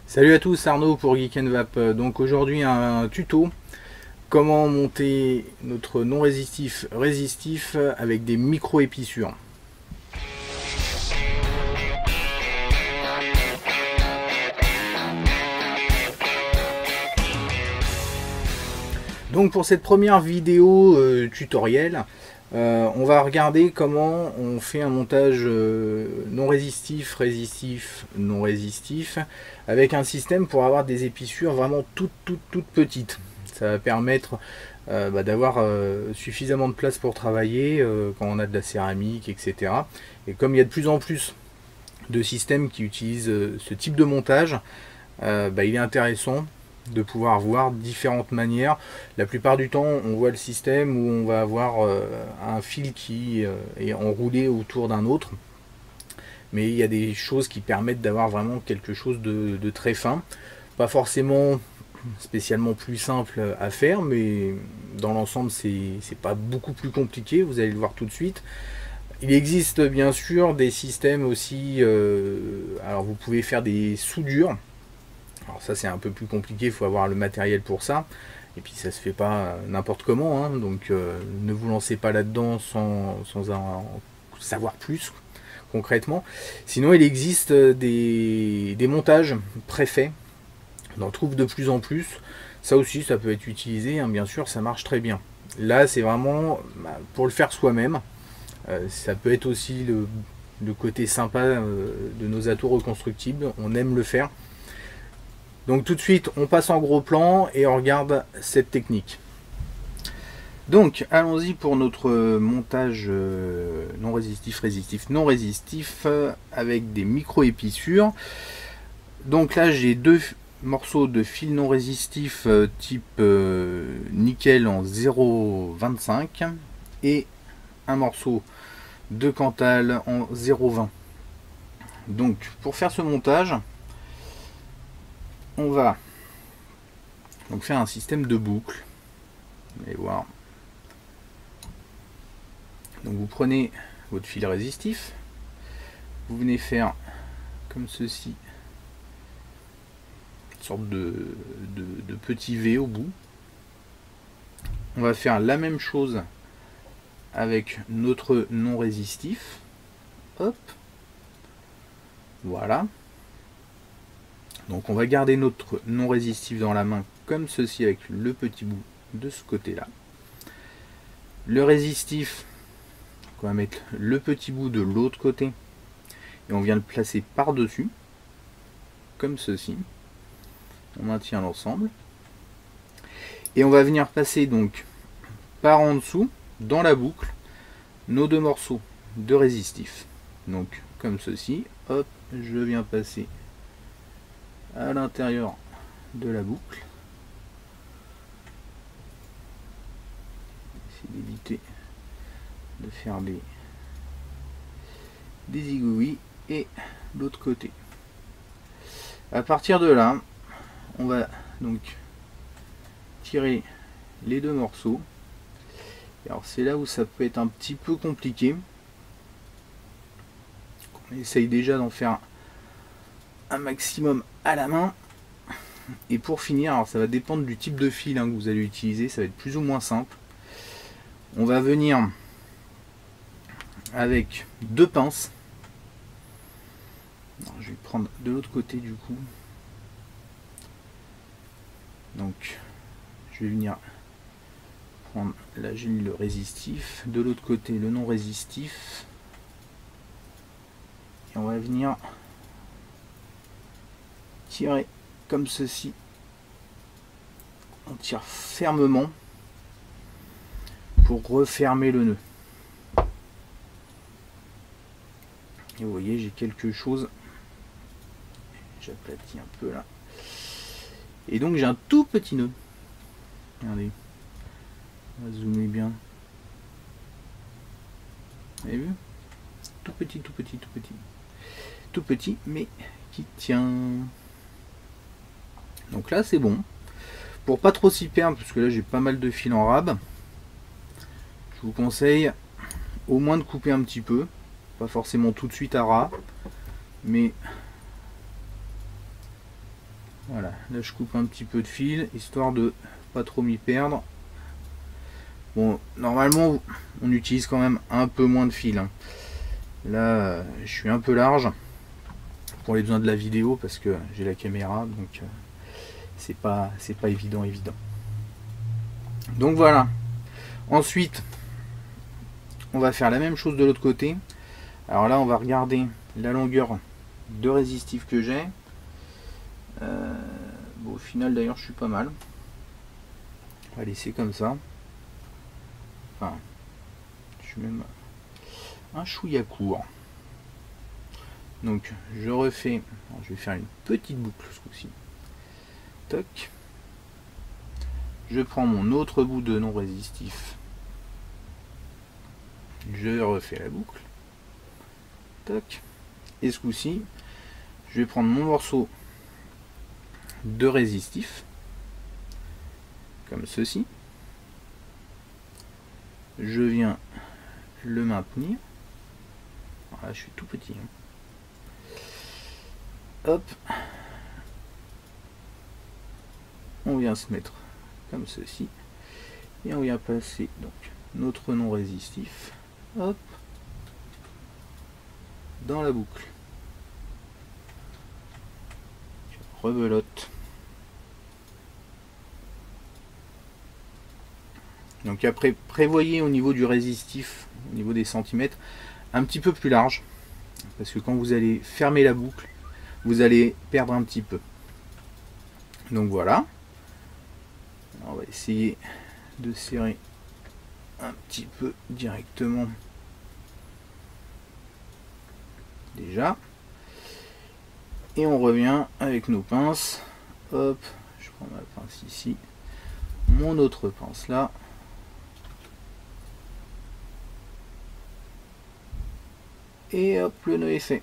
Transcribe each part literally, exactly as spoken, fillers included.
Salut à tous, Arnaud pour Geek and Vap. Donc aujourd'hui un tuto comment monter notre non résistif résistif avec des micro épissures. Donc pour cette première vidéo euh, tutoriel, euh, on va regarder comment on fait un montage euh, non résistif, résistif, non résistif, avec un système pour avoir des épissures vraiment toutes toutes toutes petites. Ça va permettre euh, bah, d'avoir euh, suffisamment de place pour travailler euh, quand on a de la céramique, et cetera. Et comme il y a de plus en plus de systèmes qui utilisent euh, ce type de montage, euh, bah, il est intéressant de pouvoir voir différentes manières. La plupart du temps on voit le système où on va avoir euh, un fil qui euh, est enroulé autour d'un autre, mais il y a des choses qui permettent d'avoir vraiment quelque chose de, de très fin, pas forcément spécialement plus simple à faire, mais dans l'ensemble c'est pas beaucoup plus compliqué, vous allez le voir tout de suite. Il existe bien sûr des systèmes aussi, euh, alors vous pouvez faire des soudures. Alors ça c'est un peu plus compliqué, il faut avoir le matériel pour ça, et puis ça se fait pas n'importe comment, hein, donc euh, ne vous lancez pas là-dedans sans, sans en savoir plus concrètement. Sinon il existe des, des montages préfaits, on en trouve de plus en plus, ça aussi ça peut être utilisé, hein, bien sûr ça marche très bien. Là c'est vraiment bah, pour le faire soi-même, euh, ça peut être aussi le, le côté sympa euh, de nos atouts reconstructibles, on aime le faire. Donc tout de suite on passe en gros plan et on regarde cette technique. Donc allons-y pour notre montage non résistif, résistif, non résistif avec des micro épissures. Donc là j'ai deux morceaux de fil non résistif type nickel en zéro virgule vingt-cinq et un morceau de Cantal en zéro virgule vingt. Donc pour faire ce montage, on va donc faire un système de boucle. Vous allez voir. Donc vous prenez votre fil résistif, vous venez faire comme ceci, une sorte de, de, de petit V au bout. On va faire la même chose avec notre non résistif. Hop, voilà. Donc on va garder notre non résistif dans la main comme ceci avec le petit bout de ce côté là. Le résistif, on va mettre le petit bout de l'autre côté et on vient le placer par dessus comme ceci. On maintient l'ensemble et on va venir passer donc par en dessous dans la boucle nos deux morceaux de résistif. Donc comme ceci, hop, je viens passer à l'intérieur de la boucle. Essayer d'éviter de faire des, des zigouillis et l'autre côté. À partir de là, on va donc tirer les deux morceaux. Alors c'est là où ça peut être un petit peu compliqué. On essaye déjà d'en faire un maximum à la main. Et pour finir, alors ça va dépendre du type de fil hein, que vous allez utiliser, ça va être plus ou moins simple. On va venir avec deux pinces. Alors, je vais prendre de l'autre côté du coup. Donc je vais venir prendre là j'ai mis le résistif, de l'autre côté le non résistif. Et on va venir tirer comme ceci. On tire fermement pour refermer le nœud. Et vous voyez, j'ai quelque chose. J'aplatis un peu là. Et donc j'ai un tout petit nœud. Regardez. On va zoomer bien. Vous avez vu? Tout petit, tout petit, tout petit. Tout petit, mais qui tient. Donc là c'est bon. Pour pas trop s'y perdre, parce que là j'ai pas mal de fil en rab, je vous conseille au moins de couper un petit peu, pas forcément tout de suite à ras, mais Voilà, là je coupe un petit peu de fil, histoire de pas trop m'y perdre. Bon, normalement, on utilise quand même un peu moins de fil, hein. Là, je suis un peu large pour les besoins de la vidéo parce que j'ai la caméra, donc euh, c'est pas, c'est pas évident, évident. Donc voilà. Ensuite, on va faire la même chose de l'autre côté. Alors là, on va regarder la longueur de résistif que j'ai. Euh, bon, au final, d'ailleurs, je suis pas mal. On va laisser comme ça. Enfin, je suis même un chouïa court. Donc, je refais. Alors, je vais faire une petite boucle ce coup-ci. Toc. Je prends mon autre bout de non résistif. Je refais la boucle. Toc. Et ce coup-ci, je vais prendre mon morceau de résistif. Comme ceci. Je viens le maintenir. Voilà, je suis tout petit. Hein. Hop. On vient se mettre comme ceci. Et on vient passer donc notre non résistif. Hop. Dans la boucle. Je rebelote. Donc après, prévoyez au niveau du résistif, au niveau des centimètres, un petit peu plus large. Parce que quand vous allez fermer la boucle, vous allez perdre un petit peu. Donc voilà. On va essayer de serrer un petit peu directement. Déjà. Et on revient avec nos pinces. Hop, je prends ma pince ici. Mon autre pince là. Et hop, le nœud est fait.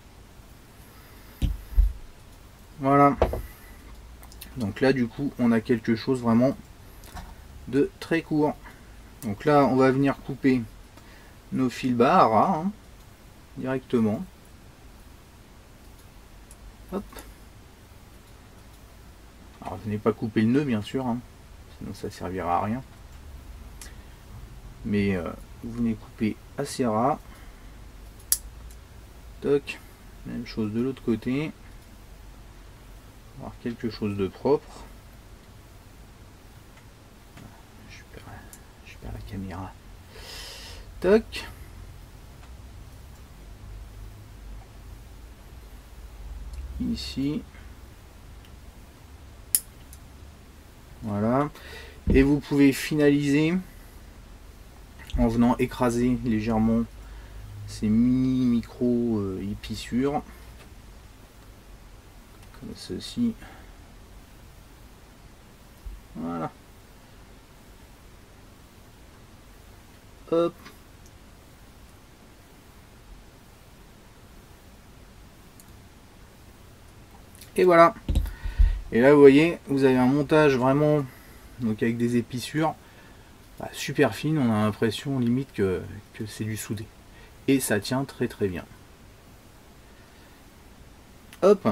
Voilà. Donc là, du coup, on a quelque chose vraiment de très court. Donc là, on va venir couper nos fils bas à ras, hein, directement. Hop. Alors, venez pas couper le nœud, bien sûr, hein, sinon ça servira à rien. Mais euh, vous venez couper assez ras. Toc. Même chose de l'autre côté. Avoir quelque chose de propre. Je perds, je perds la caméra. Toc. Ici. Voilà. Et vous pouvez finaliser en venant écraser légèrement ces mini micro euh, épissures. Comme ceci. Voilà. Hop. Et voilà. Et là, vous voyez, vous avez un montage vraiment donc avec des épissures bah, super fines. On a l'impression limite que, que c'est du soudé. Et ça tient très très bien. Hop.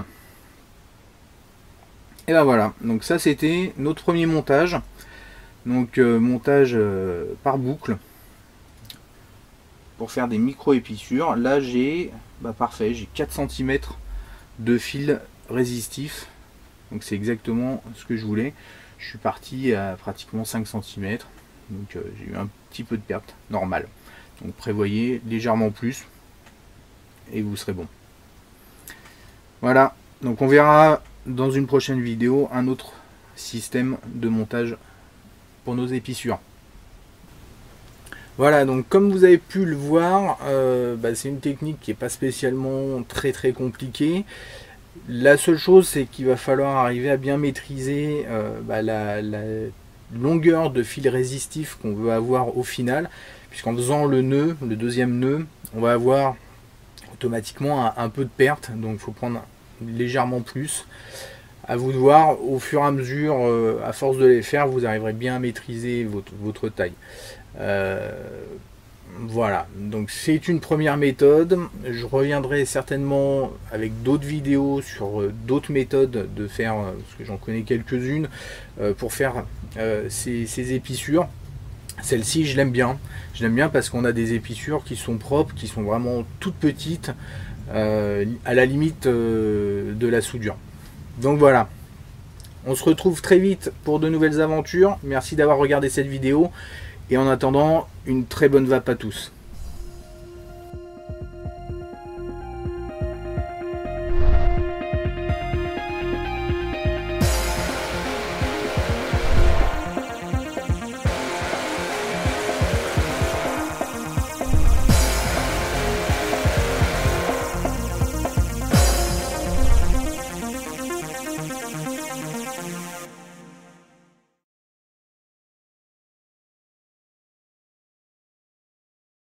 Et ben voilà. Donc ça, c'était notre premier montage. Donc euh, montage euh, par boucle. Pour faire des micro épissures. Là, j'ai, bah parfait, j'ai quatre centimètres de fil résistif. Donc c'est exactement ce que je voulais. Je suis parti à pratiquement cinq centimètres. Donc euh, j'ai eu un petit peu de perte normale. Donc prévoyez légèrement plus et vous serez bon. Voilà, donc on verra dans une prochaine vidéo un autre système de montage pour nos épissures. Voilà, donc comme vous avez pu le voir, euh, bah, c'est une technique qui n'est pas spécialement très très compliquée. La seule chose, c'est qu'il va falloir arriver à bien maîtriser euh, bah, la, la longueur de fil résistif qu'on veut avoir au final, puisqu'en faisant le nœud, le deuxième nœud, on va avoir automatiquement un, un peu de perte, donc il faut prendre légèrement plus. À vous de voir, au fur et à mesure, euh, à force de les faire, vous arriverez bien à maîtriser votre, votre taille. Euh, Voilà, donc c'est une première méthode. Je reviendrai certainement avec d'autres vidéos sur euh, d'autres méthodes de faire, euh, parce que j'en connais quelques-unes, euh, pour faire euh, ces, ces épissures. Celle-ci, je l'aime bien. Je l'aime bien parce qu'on a des épissures qui sont propres, qui sont vraiment toutes petites, euh, à la limite euh, de la soudure. Donc voilà. On se retrouve très vite pour de nouvelles aventures. Merci d'avoir regardé cette vidéo. Et en attendant, une très bonne vape à tous.